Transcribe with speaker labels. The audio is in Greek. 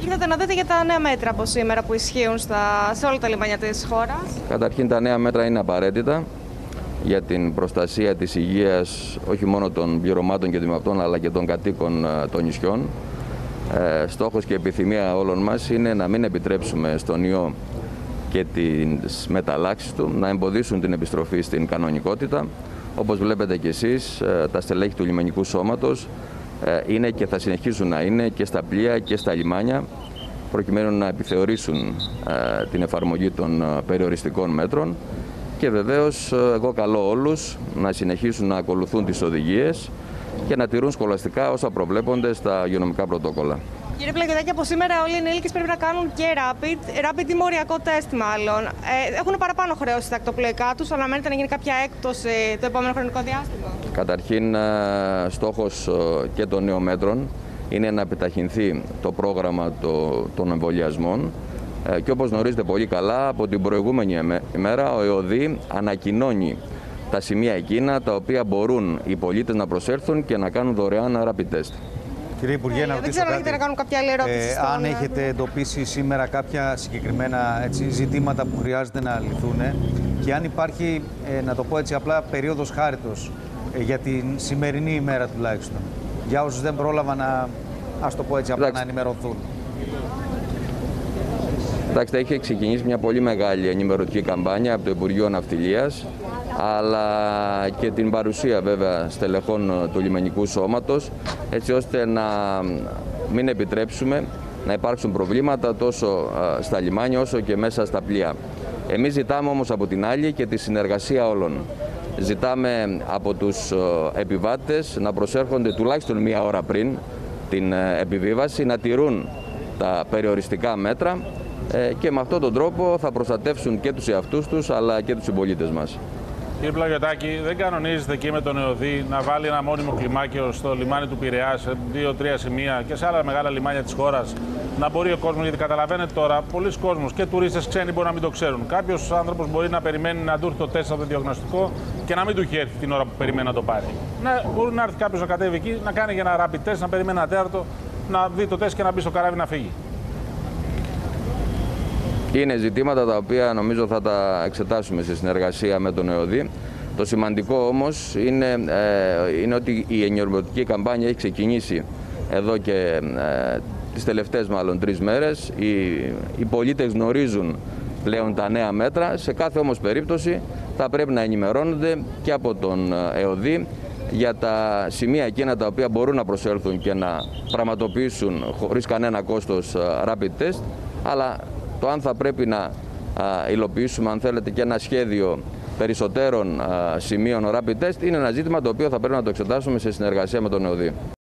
Speaker 1: έχετε να δείτε για τα νέα μέτρα από σήμερα που ισχύουν σε όλα τα λιμάνια της χώρας?
Speaker 2: Καταρχήν, τα νέα μέτρα είναι απαραίτητα για την προστασία της υγείας όχι μόνο των πληρωμάτων και δημαυτών αλλά και των κατοίκων των νησιών. Στόχος και επιθυμία όλων μας είναι να μην επιτρέψουμε στον ιό και τις μεταλλάξεις του να εμποδίσουν την επιστροφή στην κανονικότητα. Όπως βλέπετε και εσείς, τα στελέχη του λιμενικού σώματος είναι και θα συνεχίσουν να είναι και στα πλοία και στα λιμάνια προκειμένου να επιθεωρήσουν την εφαρμογή των περιοριστικών μέτρων και βεβαίως εγώ καλώ όλους να συνεχίσουν να ακολουθούν τις οδηγίες και να τηρούν σχολαστικά όσα προβλέπονται στα υγειονομικά πρωτόκολλα.
Speaker 1: Κύριε Πλαγιωτάκη, από σήμερα όλοι οι ενήλικες πρέπει να κάνουν και rapid ή μοριακό τεστ μάλλον. Έχουν παραπάνω χρέωση στα ακτοπλοϊκά τους, αναμένεται να γίνει κάποια έκπτωση το επόμενο χρονικό διάστημα?
Speaker 2: Καταρχήν, στόχος και των νέων μέτρων είναι να επιταχυνθεί το πρόγραμμα των εμβολιασμών και όπως γνωρίζετε πολύ καλά, από την προηγούμενη ημέρα ο ΕΟΔΗ ανακοινώνει τα σημεία εκείνα τα οποία μπορούν οι πολίτες να προσέλθουν και να κάνουν δωρεάν rapid test.
Speaker 3: Κύριε Υπουργέ, να
Speaker 1: δεν ξέρω αν έχετε να κάνουν κάποια άλλη ερώτηση.
Speaker 3: Αν έχετε εντοπίσει σήμερα κάποια συγκεκριμένα ζητήματα που χρειάζεται να λυθούν και αν υπάρχει, να το πω έτσι απλά, περίοδος χάριτος για την σημερινή ημέρα τουλάχιστον, για όσους δεν πρόλαβαν να, ας το πω έτσι απλά, να ενημερωθούν.
Speaker 2: Κοιτάξτε, έχει ξεκινήσει μια πολύ μεγάλη ενημερωτική καμπάνια από το Υπουργείο Ναυτιλίας, αλλά και την παρουσία βέβαια στελεχών του λιμενικού σώματος, έτσι ώστε να μην επιτρέψουμε να υπάρξουν προβλήματα τόσο στα λιμάνια όσο και μέσα στα πλοία. Εμείς ζητάμε όμως από την άλλη και τη συνεργασία όλων. Ζητάμε από τους επιβάτες να προσέρχονται τουλάχιστον μία ώρα πριν την επιβίβαση, να τηρούν τα περιοριστικά μέτρα και με αυτόν τον τρόπο θα προστατεύσουν και τους εαυτούς τους αλλά και τους συμπολίτες μας.
Speaker 4: Κύριε Πλαγιωτάκη, δεν κανονίζεται εκεί με τον ΕΟΔΗ να βάλει ένα μόνιμο κλιμάκιο στο λιμάνι του Πειραιά, σε 2-3 σημεία και σε άλλα μεγάλα λιμάνια της χώρας, να μπορεί ο κόσμος, γιατί καταλαβαίνετε τώρα, πολλοί κόσμος και τουρίστες ξένοι μπορεί να μην το ξέρουν. Κάποιος άνθρωπος μπορεί να περιμένει να του έρθει το τεστ από το διαγνωστικό και να μην του έχει έρθει την ώρα που περιμένει να το πάρει. Μπορεί να έρθει κάποιος να κατέβει εκεί, να κάνει και ένα rapid test, να περιμένει ένα τέταρτο, να δει το τεστ και να μπει στο καράβι να φύγει.
Speaker 2: Είναι ζητήματα τα οποία νομίζω θα τα εξετάσουμε σε συνεργασία με τον ΕΟΔΗ. Το σημαντικό όμως είναι ότι η ενημερωτική καμπάνια έχει ξεκινήσει εδώ και τις τελευταίες 3 μέρες. Οι πολίτες γνωρίζουν πλέον τα νέα μέτρα. Σε κάθε όμως περίπτωση θα πρέπει να ενημερώνονται και από τον ΕΟΔΗ για τα σημεία εκείνα τα οποία μπορούν να προσέλθουν και να πραγματοποιήσουν χωρίς κανένα κόστος rapid test, αλλά το αν θα πρέπει να υλοποιήσουμε, αν θέλετε, και ένα σχέδιο περισσότερων σημείων rapid test είναι ένα ζήτημα το οποίο θα πρέπει να το εξετάσουμε σε συνεργασία με τον ΕΟΔΗ.